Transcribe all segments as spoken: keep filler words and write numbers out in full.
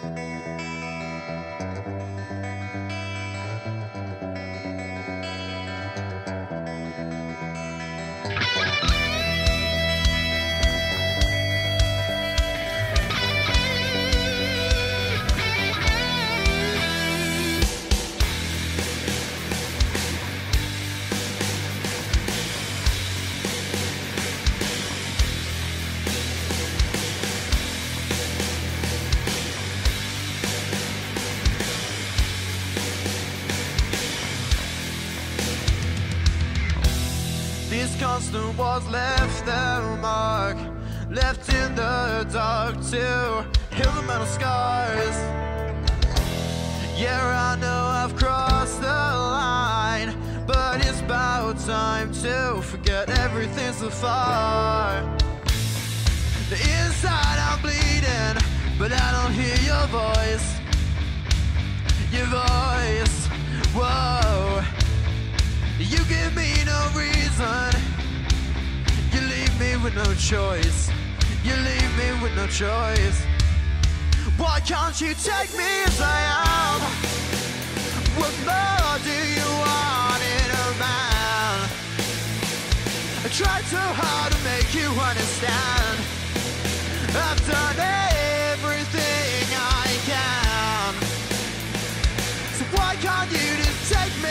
This constant was left their mark, left in the dark to heal the metal scars. Yeah, I know I've crossed the line, but it's about time to forget everything so far. The inside I'm bleeding, but I don't hear your voice. Your voice, whoa. You give me no reason. You leave me with no choice. You leave me with no choice. Why can't you take me as I am? What more do you want in a man? I tried so hard to make you understand. I've done everything I can. So why can't you just take me?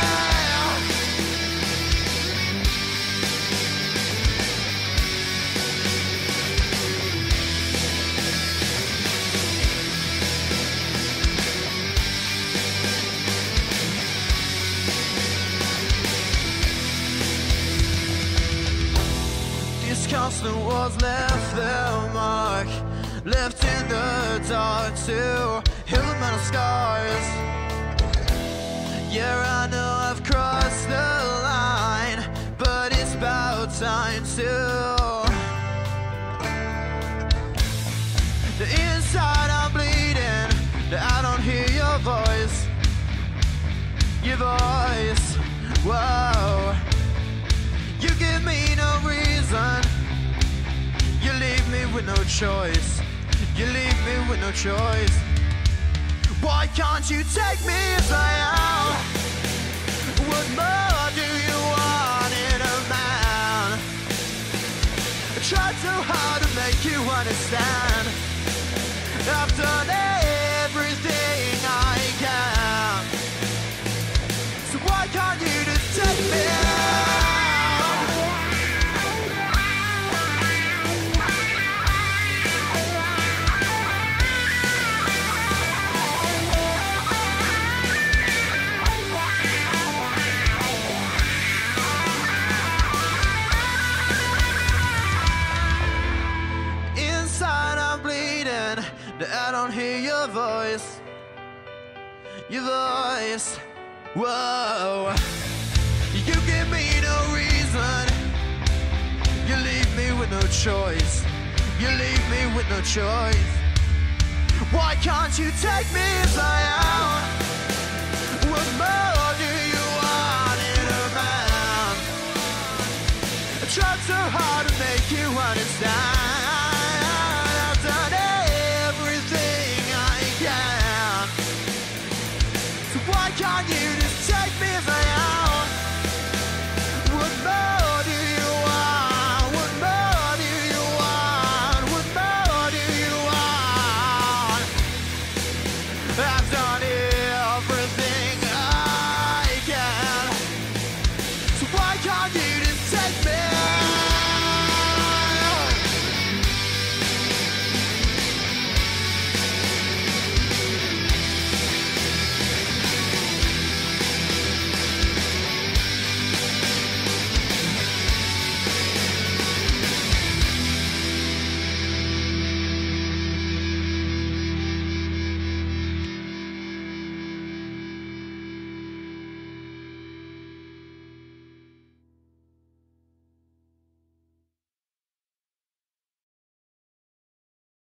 This constant was left their mark, left in the dark to heal the metal scars. Yeah, I know I've crossed the line, but it's about time to. The inside I'm bleeding, I don't hear your voice. Your voice, whoa. You give me no reason. You leave me with no choice. You leave me with no choice. Why can't you take me as I am? What more do you want in a man? I tried so hard to make you understand. I've done everything I can. So why can't you just take me? I don't hear your voice. Your voice, whoa. You give me no reason. You leave me with no choice. You leave me with no choice. Why can't you take me as I am?